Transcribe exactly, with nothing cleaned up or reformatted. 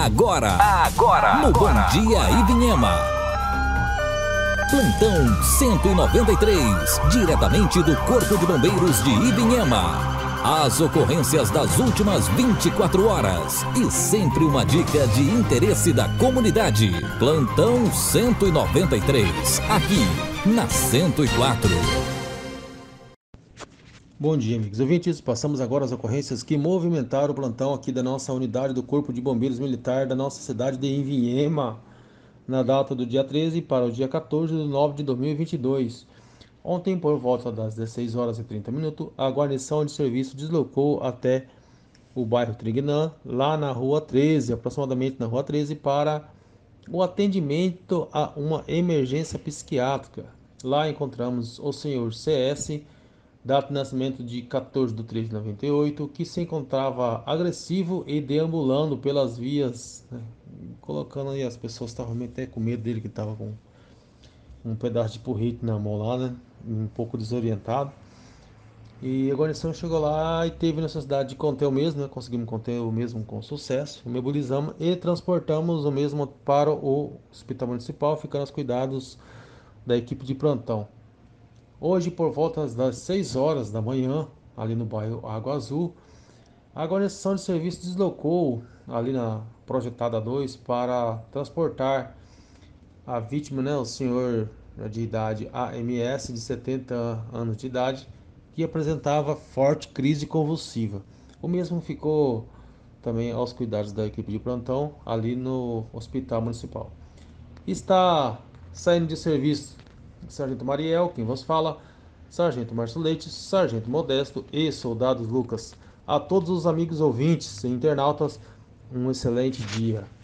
Agora, agora, no Bom Dia Ivinhema. Plantão cento e noventa e três, diretamente do Corpo de Bombeiros de Ivinhema. As ocorrências das últimas vinte e quatro horas e sempre uma dica de interesse da comunidade. Plantão cento e noventa e três, aqui na cento e quatro. Bom dia, amigos ouvintes. Passamos agora as ocorrências que movimentaram o plantão aqui da nossa unidade do Corpo de Bombeiros Militar da nossa cidade de Ivinhema, na data do dia treze para o dia quatorze de nove de dois mil e vinte e dois. Ontem, por volta das dezesseis horas e trinta minutos, a guarnição de serviço deslocou até o bairro Trignã, lá na rua treze, aproximadamente na rua treze, para o atendimento a uma emergência psiquiátrica. Lá encontramos o senhor C S, data de nascimento de quatorze de três de noventa e oito, que se encontrava agressivo e deambulando pelas vias, né, colocando aí, as pessoas estavam até com medo dele, que estava com um pedaço de porrete na mão lá, né, um pouco desorientado. E a guarnição chegou lá e teve necessidade de conter o mesmo, né, conseguimos conter o mesmo com sucesso, mobilizamos e transportamos o mesmo para o hospital municipal, ficando aos cuidados da equipe de plantão. Hoje, por volta das seis horas da manhã, ali no bairro Água Azul, a guarnição de serviço deslocou ali na Projetada dois para transportar a vítima, né, o senhor de idade A M S, de setenta anos de idade, que apresentava forte crise convulsiva. O mesmo ficou também aos cuidados da equipe de plantão ali no Hospital Municipal. Está saindo de serviço Sargento Mariel, quem vos fala, Sargento Márcio Leite, Sargento Modesto e Soldado Lucas. A todos os amigos ouvintes e internautas, um excelente dia.